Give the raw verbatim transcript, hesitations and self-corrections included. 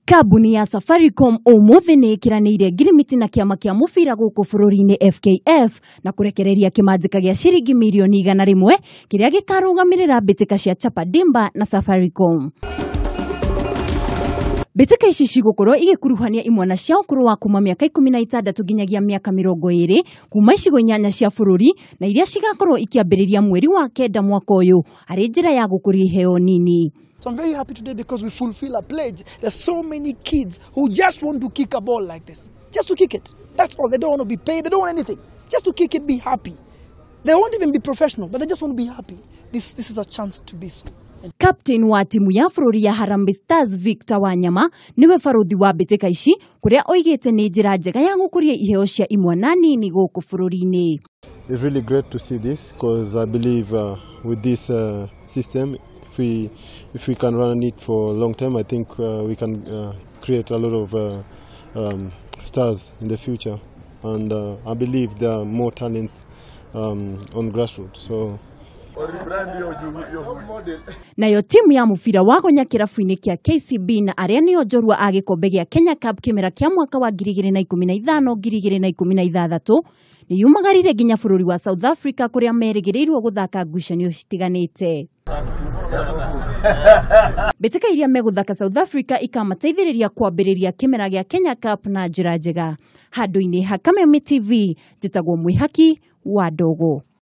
Kambuni ya Safaricom umuthi ni ikiranĩire ngirimiti na kiama kia mubira gũkũ bũrũri-inĩ F K F na kurekereria kimanjika gĩa ciringi mirioni igana rĩmwe kiria gĩkarũgamĩrĩra mbĩtĩka cia Chapa Dimba na Safaricom. Mbĩtĩka ici cigũkorwo igĩkuruhania imwana cia ũkũrũ wa kuma mĩaka ikũmi na ĩtandatũ nginyagia mĩaka mĩrongo ĩrĩ kuma icigo inyanya cia bũrũri na iria cigakorwo ikiambĩrĩria mweri wa kenda mwaka ũyũ arĩ njĩra ya gũkũria iheo nini. So I'm very happy today because we fulfill a pledge. There's so many kids who just want to kick a ball like this. Just to kick it. That's all. They don't want to be paid. They don't want anything. Just to kick it, be happy. They won't even be professional, but they just want to be happy. This, this is a chance to be so. Captain wa timu ya bũrũri ya Harambee Stars Victor Wanyama niwe baruthi wa mbĩtĩka ici kuria oigĩte nĩ njĩra njega ya gũkũria iheo cia imwana nini gũkũ bũrũri-inĩ. It's really great to see this because I believe uh, with this uh, system, if we if we can run it for a long time, I think uh, we can uh, create a lot of uh, um, stars in the future, and uh, I believe there are more talents um, on grassroots. So. Nayo timu ya mubira wa gonya kĩrabu-inĩ kĩa K C B na arĩa nĩo njorua a gĩkombe gĩa Kenya Cup kĩmera kĩa mwaka wa ngiri igĩrĩ na ikũmi na ithano ngiri igĩrĩ na ikũmi na ithathatũ nĩ yumagarire nginya bũrũri wa South Africa kũrĩa merĩgĩrĩirwo gũthaka ngucanio citiganĩte. Mbĩtĩka iria megũthaka South Africa ikamateithĩrĩria kwambĩrĩria kĩmera gĩa Kenya Cup na njĩra njega. Handũ-inĩ ha Kameme T V njĩtagwo Mwĩhaki wa Ndogo.